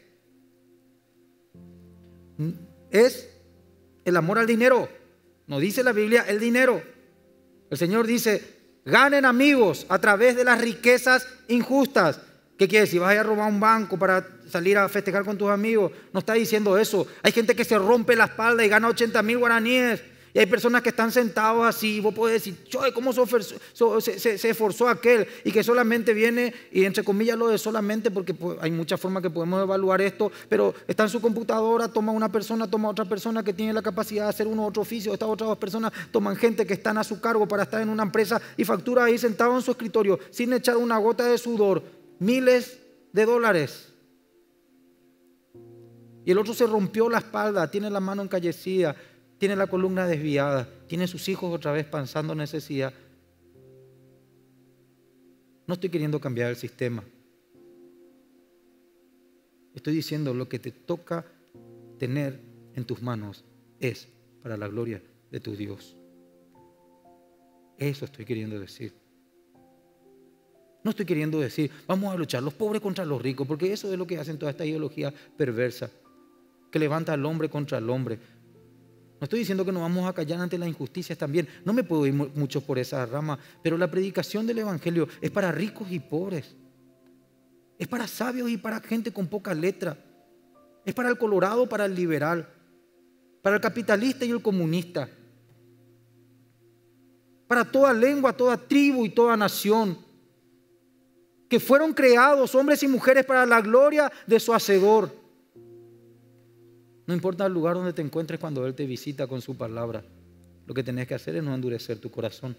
es el amor al dinero. No dice la Biblia el dinero. El Señor dice: ganen amigos a través de las riquezas injustas. ¿Qué quiere decir? ¿Vas a ir a robar un banco para salir a festejar con tus amigos? No está diciendo eso. Hay gente que se rompe la espalda y gana 80,000 guaraníes. Y hay personas que están sentados así. Y vos podés decir: ¿cómo se esforzó aquel? Y que solamente viene, y entre comillas lo de solamente, porque hay muchas formas que podemos evaluar esto, pero está en su computadora, toma una persona, toma otra persona que tiene la capacidad de hacer uno u otro oficio. Estas otras dos personas toman gente que están a su cargo para estar en una empresa y factura ahí sentado en su escritorio sin echar una gota de sudor miles de dólares. Y el otro se rompió la espalda, tiene la mano encallecida, tiene la columna desviada, tiene sus hijos otra vez pasando necesidad. No estoy queriendo cambiar el sistema. Estoy diciendo: lo que te toca tener en tus manos es para la gloria de tu Dios. Eso estoy queriendo decir. No estoy queriendo decir: vamos a luchar los pobres contra los ricos, porque eso es lo que hacen toda esta ideología perversa que levanta al hombre contra el hombre. No estoy diciendo que nos vamos a callar ante las injusticias también. No me puedo ir mucho por esa rama, pero la predicación del evangelio es para ricos y pobres. Es para sabios y para gente con poca letra. Es para el colorado, para el liberal, para el capitalista y el comunista. Para toda lengua, toda tribu y toda nación, que fueron creados hombres y mujeres para la gloria de su Hacedor. No importa el lugar donde te encuentres cuando Él te visita con su palabra. lo que tenés que hacer es no endurecer tu corazón.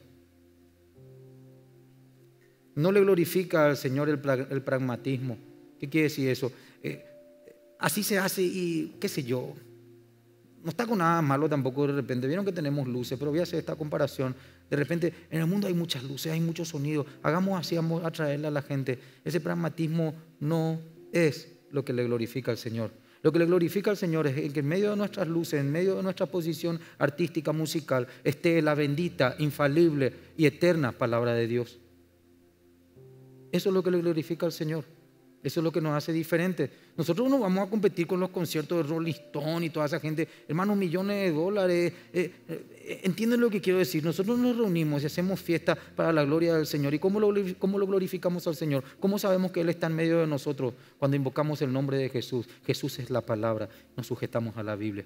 No le glorifica al Señor el pragmatismo. ¿Qué quiere decir eso? Así se hace y qué sé yo. No está con nada malo tampoco de repente. Vieron que tenemos luces, pero voy a hacer esta comparación. De repente en el mundo hay muchas luces, hay muchos sonidos. Hagamos así, vamos a atraerle a la gente. Ese pragmatismo no es lo que le glorifica al Señor. Lo que le glorifica al Señor es que en medio de nuestras luces, en medio de nuestra posición artística, musical, esté la bendita, infalible y eterna palabra de Dios. Eso es lo que le glorifica al Señor. Eso es lo que nos hace diferentes. Nosotros no vamos a competir con los conciertos de Rolling Stone y toda esa gente, hermanos, millones de dólares. ¿Entienden lo que quiero decir? Nosotros nos reunimos y hacemos fiesta para la gloria del Señor. ¿Y cómo lo glorificamos al Señor? ¿Cómo sabemos que Él está en medio de nosotros cuando invocamos el nombre de Jesús? Jesús es la palabra, nos sujetamos a la Biblia.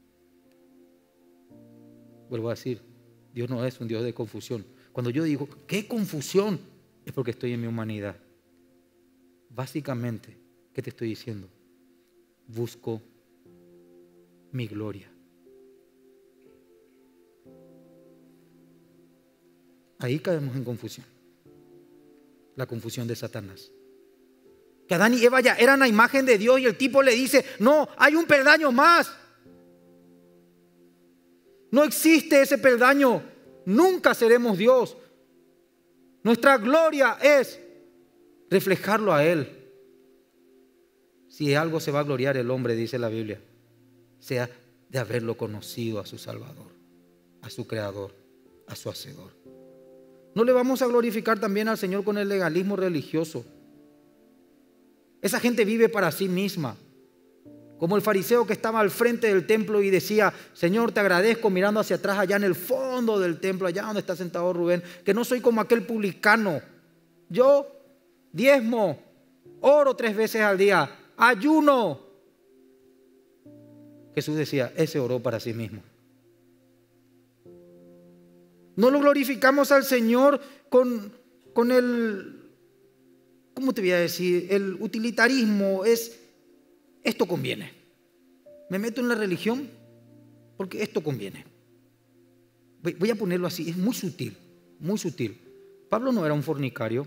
Vuelvo a decir, Dios no es un Dios de confusión. Cuando yo digo, ¿qué confusión? Es porque estoy en mi humanidad. Básicamente, ¿qué te estoy diciendo? Busco mi gloria. Ahí caemos en confusión. La confusión de Satanás. Que Adán y Eva ya eran la imagen de Dios y el tipo le dice, no, hay un peldaño más. No existe ese peldaño. Nunca seremos Dios. Nuestra gloria es reflejarlo a Él. Si algo se va a gloriar el hombre, dice la Biblia, sea de haberlo conocido a su Salvador, a su Creador, a su Hacedor. No le vamos a glorificar también al Señor con el legalismo religioso. Esa gente vive para sí misma. Como el fariseo que estaba al frente del templo y decía, Señor, te agradezco, mirando hacia atrás allá en el fondo del templo, allá donde está sentado Rubén, que no soy como aquel publicano. Yo diezmo, oro 3 veces al día, ayuno. Jesús decía, ese oró para sí mismo. No lo glorificamos al Señor con el, ¿cómo te voy a decir? El utilitarismo. Esto conviene. Me meto en la religión porque esto conviene. Voy a ponerlo así, es muy sutil, muy sutil. Pablo no era un fornicario.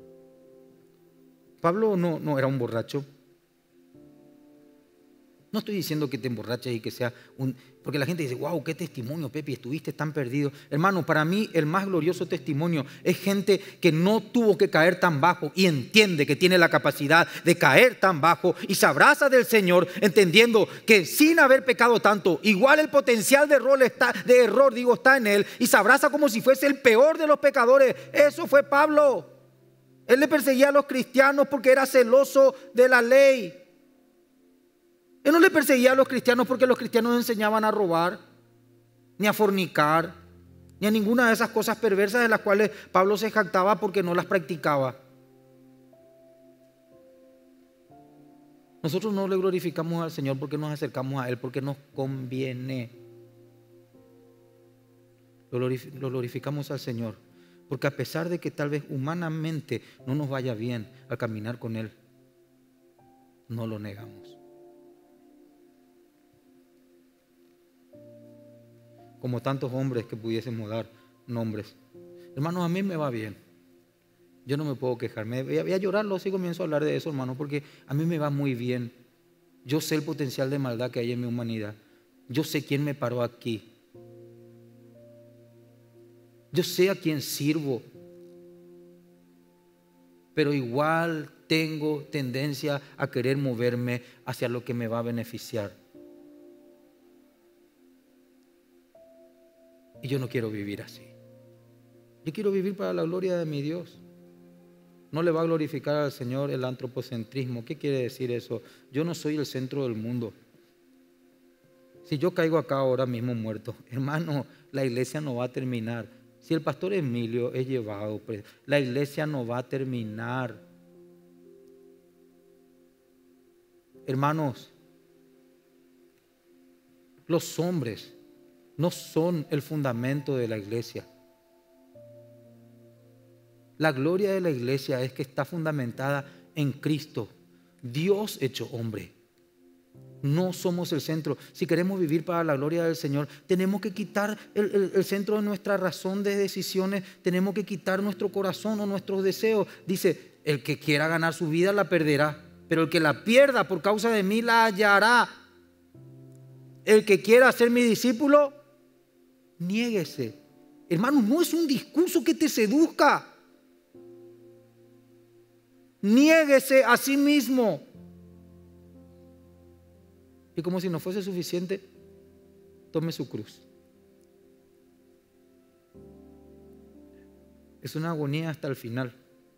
Pablo no era un borracho. No estoy diciendo que te emborraches y que sea un... Porque la gente dice, wow, qué testimonio, Pepe, estuviste tan perdido. Hermano, para mí el más glorioso testimonio es gente que no tuvo que caer tan bajo y entiende que tiene la capacidad de caer tan bajo y se abraza del Señor, entendiendo que sin haber pecado tanto, igual el potencial de error está en él y se abraza como si fuese el peor de los pecadores. Eso fue Pablo. Él le perseguía a los cristianos porque era celoso de la ley. Él no le perseguía a los cristianos porque los cristianos enseñaban a robar, ni a fornicar, ni a ninguna de esas cosas perversas de las cuales Pablo se jactaba porque no las practicaba. Nosotros no le glorificamos al Señor porque nos acercamos a Él, porque nos conviene. Lo glorificamos al Señor porque a pesar de que tal vez humanamente no nos vaya bien al caminar con Él, no lo negamos. Como tantos hombres que pudiésemos dar nombres. Hermanos, a mí me va bien. Yo no me puedo quejar. Voy a llorarlo si comienzo a hablar de eso, hermano, porque a mí me va muy bien. Yo sé el potencial de maldad que hay en mi humanidad. Yo sé quién me paró aquí. Yo sé a quién sirvo. Pero igual tengo tendencia a querer moverme hacia lo que me va a beneficiar. Y yo no quiero vivir así. Yo quiero vivir para la gloria de mi Dios. No le va a glorificar al Señor el antropocentrismo. ¿Qué quiere decir eso? Yo no soy el centro del mundo. Si yo caigo acá ahora mismo muerto, hermano, la iglesia no va a terminar. Si el pastor Emilio es llevado, pues, la iglesia no va a terminar. Hermanos, los hombres no son el fundamento de la iglesia. La gloria de la iglesia es que está fundamentada en Cristo, Dios hecho hombre. No somos el centro. Si queremos vivir para la gloria del Señor, tenemos que quitar el centro de nuestra razón de decisiones. Tenemos que quitar nuestro corazón o nuestros deseos. Dice, el que quiera ganar su vida la perderá, pero el que la pierda por causa de mí la hallará. El que quiera ser mi discípulo, niéguese. Hermano, no es un discurso que te seduzca. Niéguese a sí mismo. Y como si no fuese suficiente, tome su cruz. Es una agonía hasta el final.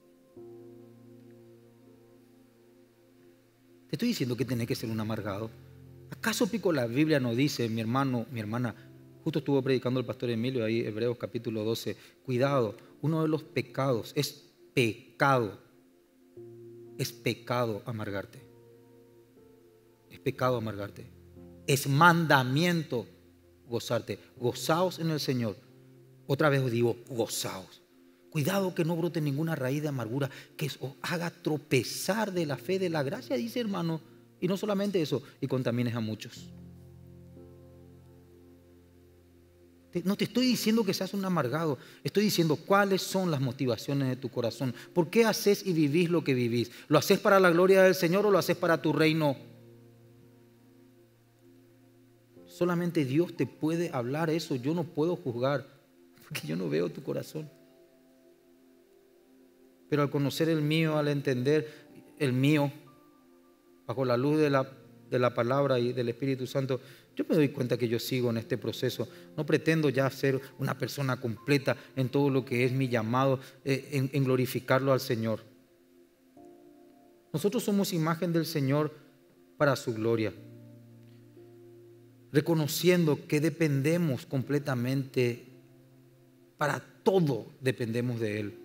Te estoy diciendo que tenés que ser un amargado. ¿Acaso pico la Biblia no dice, mi hermano, mi hermana? Justo estuvo predicando el pastor Emilio ahí, Hebreos capítulo 12. Cuidado, uno de los pecados es pecado. Es pecado amargarte. Es pecado amargarte. Es mandamiento gozarte. Gozaos en el Señor. Otra vez os digo, gozaos. Cuidado que no brote ninguna raíz de amargura que os haga tropezar de la fe, de la gracia, dice hermano. Y no solamente eso, y contamines a muchos. No te estoy diciendo que seas un amargado. Estoy diciendo cuáles son las motivaciones de tu corazón. ¿Por qué haces y vivís lo que vivís? ¿Lo haces para la gloria del Señor o lo haces para tu reino? Solamente Dios te puede hablar eso. Yo no puedo juzgar porque yo no veo tu corazón. Pero al conocer el mío, al entender el mío, bajo la luz de la palabra y del Espíritu Santo, yo me doy cuenta que yo sigo en este proceso. No pretendo ya ser una persona completa en todo lo que es mi llamado, en glorificarlo al Señor. Nosotros somos imagen del Señor para su gloria. Reconociendo que dependemos completamente, para todo dependemos de Él.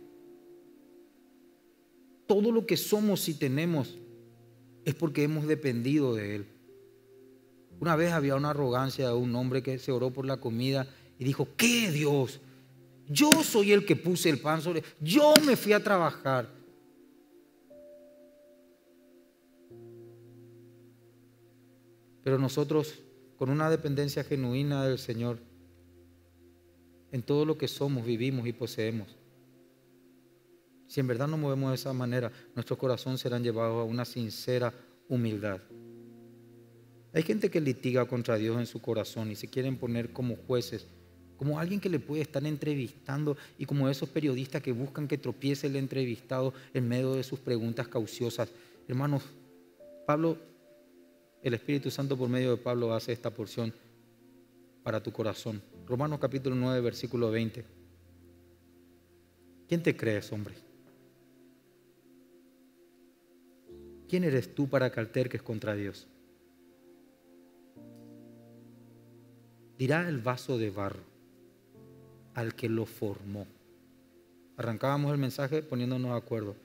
Todo lo que somos y tenemos es porque hemos dependido de Él. Una vez había una arrogancia de un hombre que se oró por la comida y dijo, ¿qué Dios? Yo soy el que puse el pan sobre, yo me fui a trabajar. Pero nosotros, con una dependencia genuina del Señor, en todo lo que somos, vivimos y poseemos, si en verdad nos movemos de esa manera, nuestros corazones serán llevados a una sincera humildad. Hay gente que litiga contra Dios en su corazón y se quieren poner como jueces, como alguien que le puede estar entrevistando y como esos periodistas que buscan que tropiece el entrevistado en medio de sus preguntas cauciosas. Hermanos, Pablo, el Espíritu Santo por medio de Pablo hace esta porción para tu corazón. Romanos capítulo 9, versículo 20. ¿Quién te crees, hombre? ¿Quién eres tú para que alterques contra Dios? Dirá el vaso de barro al que lo formó. Arrancábamos el mensaje poniéndonos de acuerdo.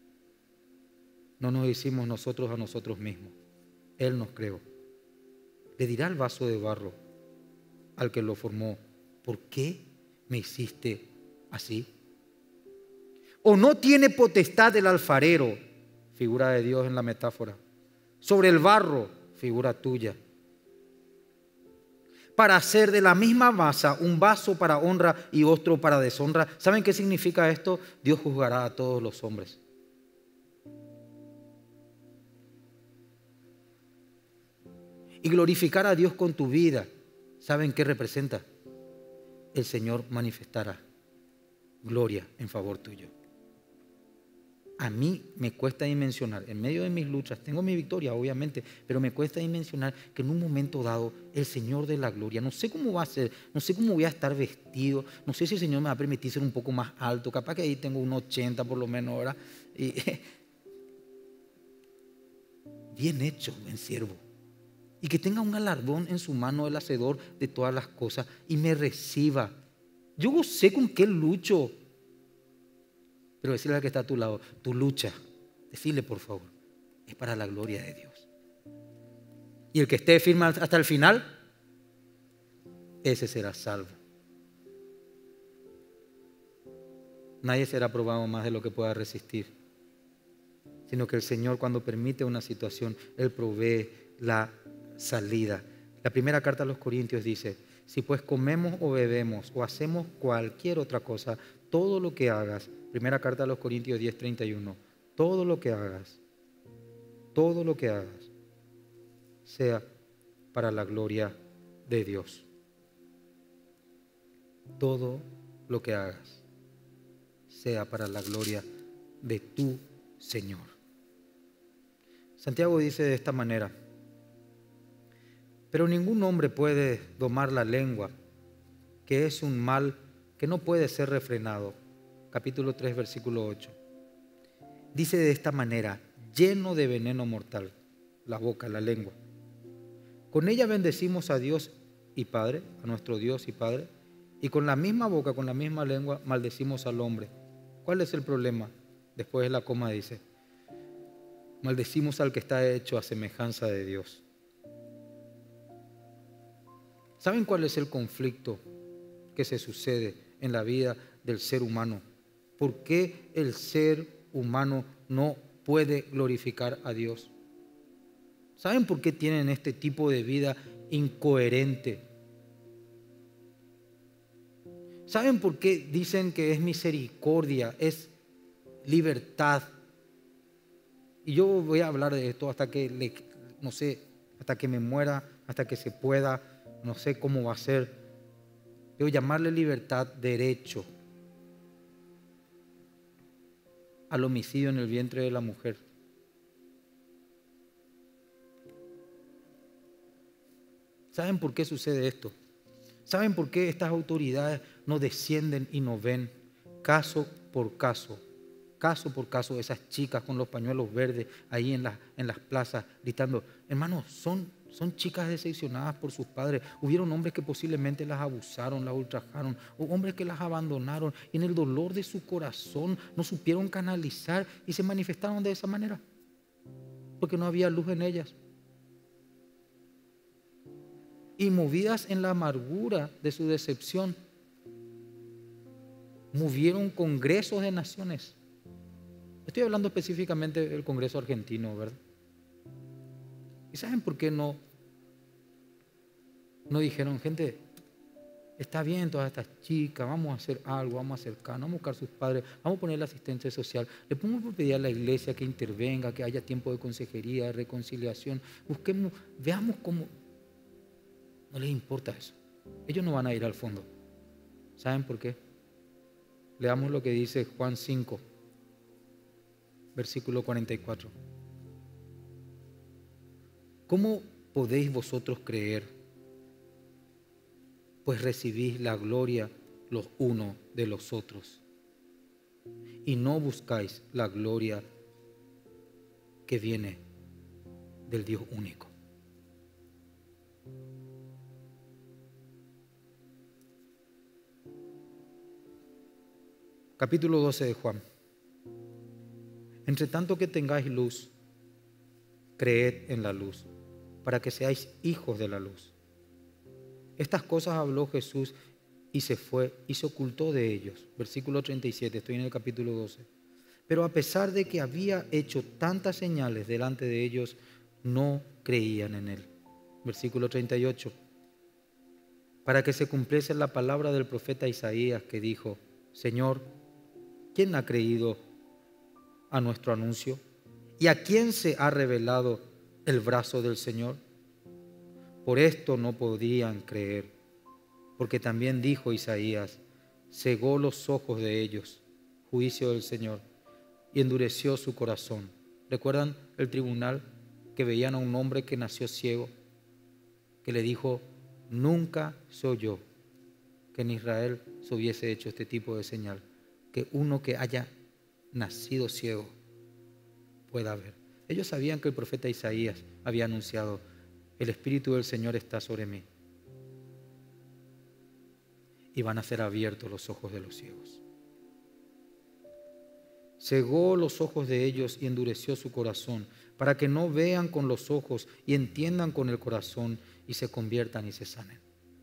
No nos hicimos nosotros a nosotros mismos. Él nos creó. Le dirá el vaso de barro al que lo formó, ¿por qué me hiciste así? ¿O no tiene potestad el alfarero, figura de Dios en la metáfora, sobre el barro, figura tuya, para hacer de la misma masa un vaso para honra y otro para deshonra? ¿Saben qué significa esto? Dios juzgará a todos los hombres. Y glorificar a Dios con tu vida, ¿saben qué representa? El Señor manifestará gloria en favor tuyo. A mí me cuesta dimensionar, en medio de mis luchas, tengo mi victoria obviamente, pero me cuesta dimensionar que en un momento dado el Señor de la gloria, no sé cómo va a ser, no sé cómo voy a estar vestido, no sé si el Señor me va a permitir ser un poco más alto, capaz que ahí tengo un 80 por lo menos, ¿verdad? Y, bien hecho, buen siervo. Y que tenga un galardón en su mano el hacedor de todas las cosas y me reciba. Yo sé con qué lucho. Pero decirle al que está a tu lado, tu lucha, decirle por favor, es para la gloria de Dios. Y el que esté firme hasta el final, ese será salvo. Nadie será probado más de lo que pueda resistir, sino que el Señor, cuando permite una situación, Él provee la salida. La primera carta a los Corintios dice: si pues comemos o bebemos o hacemos cualquier otra cosa, todo lo que hagas, primera carta a los Corintios 10:31, todo lo que hagas, sea para la gloria de Dios. Todo lo que hagas, sea para la gloria de tu Señor. Santiago dice de esta manera: pero ningún hombre puede domar la lengua, que es un mal que no puede ser refrenado. Capítulo 3, versículo 8. Dice de esta manera: lleno de veneno mortal, la boca, la lengua. Con ella bendecimos a Dios y Padre, a nuestro Dios y Padre, y con la misma boca, con la misma lengua, maldecimos al hombre. ¿Cuál es el problema? Después de la coma dice: maldecimos al que está hecho a semejanza de Dios. ¿Saben cuál es el conflicto que se sucede en la vida del ser humano? ¿Por qué el ser humano no puede glorificar a Dios? ¿Saben por qué tienen este tipo de vida incoherente? ¿Saben por qué dicen que es misericordia, es libertad? Y yo voy a hablar de esto hasta que no sé, hasta que me muera, hasta que se pueda, no sé cómo va a ser. Yo llamarle libertad derecho al homicidio en el vientre de la mujer. ¿Saben por qué sucede esto? ¿Saben por qué estas autoridades no descienden y no ven caso por caso, esas chicas con los pañuelos verdes ahí en las plazas gritando? Hermanos, son chicas decepcionadas por sus padres. Hubieron hombres que posiblemente las abusaron, las ultrajaron, o hombres que las abandonaron y en el dolor de su corazón no supieron canalizar y se manifestaron de esa manera porque no había luz en ellas. Y movidas en la amargura de su decepción, movieron congresos de naciones. Estoy hablando específicamente del Congreso argentino, ¿verdad? ¿Y saben por qué no dijeron: gente, está bien todas estas chicas, vamos a hacer algo, vamos a acercarnos, vamos a buscar a sus padres, vamos a poner la asistencia social, le podemos pedir a la iglesia que intervenga, que haya tiempo de consejería, de reconciliación, busquemos, veamos cómo? No les importa eso. Ellos no van a ir al fondo. ¿Saben por qué? Leamos lo que dice Juan 5, versículo 44. ¿Cómo podéis vosotros creer? Pues recibís la gloria los unos de los otros y no buscáis la gloria que viene del Dios único. Capítulo 12 de Juan. Entre tanto que tengáis luz, creed en la luz, para que seáis hijos de la luz. Estas cosas habló Jesús y se fue y se ocultó de ellos. Versículo 37, estoy en el capítulo 12. Pero a pesar de que había hecho tantas señales delante de ellos, no creían en él. Versículo 38. Para que se cumpliese la palabra del profeta Isaías que dijo: Señor, ¿quién ha creído a nuestro anuncio? ¿Y a quién se ha revelado el brazo del Señor? Por esto no podían creer, porque también dijo Isaías: cegó los ojos de ellos, juicio del Señor, y endureció su corazón. ¿Recuerdan el tribunal que veían a un hombre que nació ciego, que le dijo: nunca se oyó que en Israel se hubiese hecho este tipo de señal, que uno que haya nacido ciego pueda ver? Ellos sabían que el profeta Isaías había anunciado: el Espíritu del Señor está sobre mí y van a ser abiertos los ojos de los ciegos. Cegó los ojos de ellos y endureció su corazón, para que no vean con los ojos y entiendan con el corazón y se conviertan y se sanen.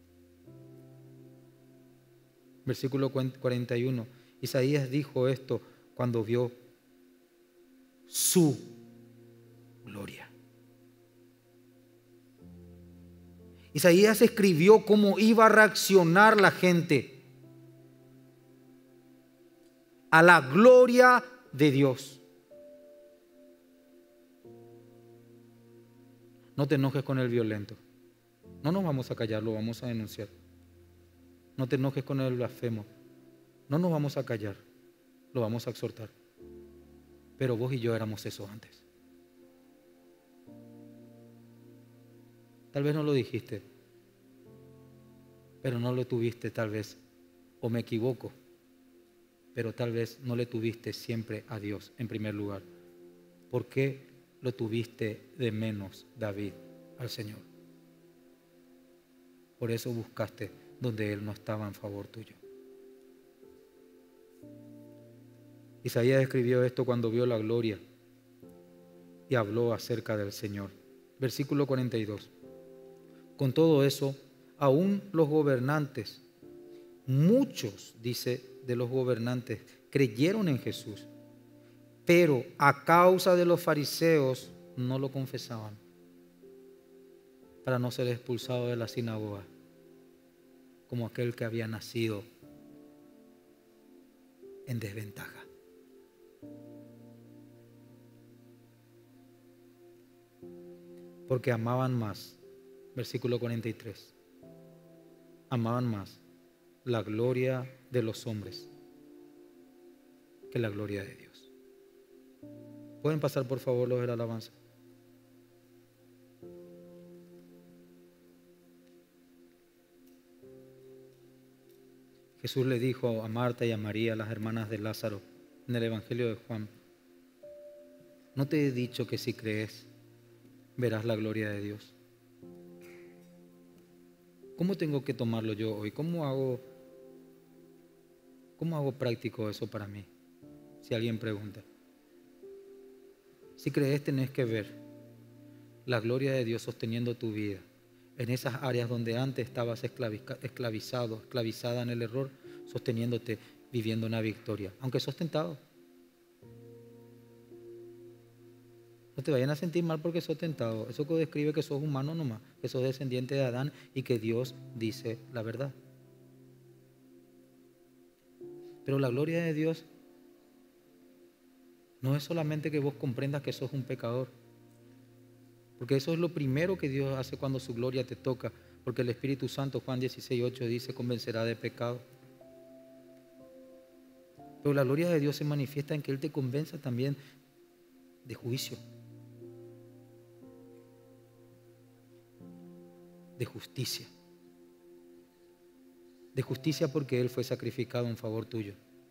Versículo 41. Isaías dijo esto cuando vio su gloria. Isaías escribió cómo iba a reaccionar la gente a la gloria de Dios. No te enojes con el violento. No nos vamos a callar, lo vamos a denunciar. No te enojes con el blasfemo. No nos vamos a callar, lo vamos a exhortar. Pero vos y yo éramos eso antes. Tal vez no lo dijiste, pero no lo tuviste tal vez, o me equivoco, pero tal vez no le tuviste siempre a Dios en primer lugar. ¿Por qué lo tuviste de menos, David, al Señor? Por eso buscaste donde Él no estaba en favor tuyo. Isaías escribió esto cuando vio la gloria y habló acerca del Señor. Versículo 42. Con todo eso, aún los gobernantes, muchos, dice, de los gobernantes, creyeron en Jesús, pero a causa de los fariseos no lo confesaban, para no ser expulsado de la sinagoga, como aquel que había nacido en desventaja. Porque amaban más, versículo 43, amaban más la gloria de los hombres que la gloria de Dios. ¿Pueden pasar por favor los de la alabanza? Jesús le dijo a Marta y a María, las hermanas de Lázaro, en el Evangelio de Juan: ¿no te he dicho que si crees verás la gloria de Dios? ¿Cómo tengo que tomarlo yo hoy? ¿Cómo hago práctico eso para mí? Si alguien pregunta. Si crees, tenés que ver la gloria de Dios sosteniendo tu vida en esas áreas donde antes estabas esclavizada en el error, sosteniéndote, viviendo una victoria, aunque sos tentado. No te vayan a sentir mal porque sos tentado. Eso que describe que sos humano nomás, que sos descendiente de Adán y que Dios dice la verdad. Pero la gloria de Dios no es solamente que vos comprendas que sos un pecador, porque eso es lo primero que Dios hace cuando su gloria te toca, porque el Espíritu Santo, Juan 16:8 dice, convencerá de pecado. Pero la gloria de Dios se manifiesta en que Él te convenza también de juicio, de justicia. De justicia porque Él fue sacrificado en favor tuyo.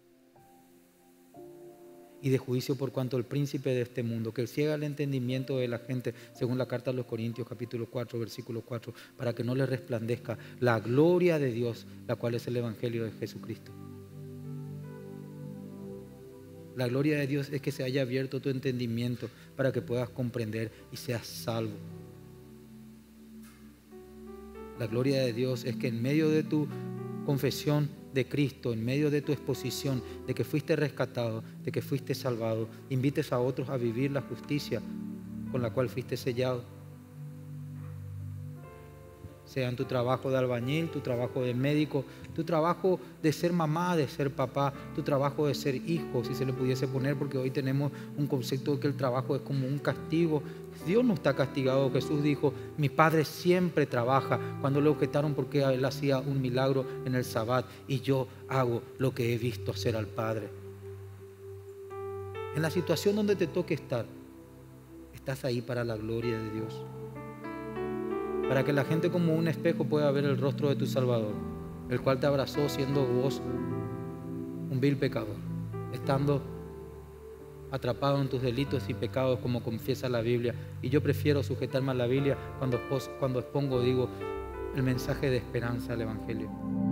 Y de juicio por cuanto el príncipe de este mundo, que ciega el entendimiento de la gente, según la carta a los Corintios, capítulo 4, versículo 4, para que no le resplandezca la gloria de Dios, la cual es el Evangelio de Jesucristo. La gloria de Dios es que se haya abierto tu entendimiento para que puedas comprender y seas salvo. La gloria de Dios es que en medio de tu confesión de Cristo, en medio de tu exposición de que fuiste rescatado, de que fuiste salvado, invites a otros a vivir la justicia con la cual fuiste sellado. Sea en tu trabajo de albañil, tu trabajo de médico, tu trabajo de ser mamá, de ser papá, tu trabajo de ser hijo, si se le pudiese poner, porque hoy tenemos un concepto de que el trabajo es como un castigo. Dios no está castigado. Jesús dijo, mi Padre siempre trabaja. Cuando le objetaron porque Él hacía un milagro en el Sabbat, y yo hago lo que he visto hacer al Padre. En la situación donde te toque estar, estás ahí para la gloria de Dios, para que la gente como un espejo pueda ver el rostro de tu Salvador, el cual te abrazó siendo vos un vil pecador, estando atrapado en tus delitos y pecados, como confiesa la Biblia. Y yo prefiero sujetarme a la Biblia cuando expongo, digo, el mensaje de esperanza del Evangelio.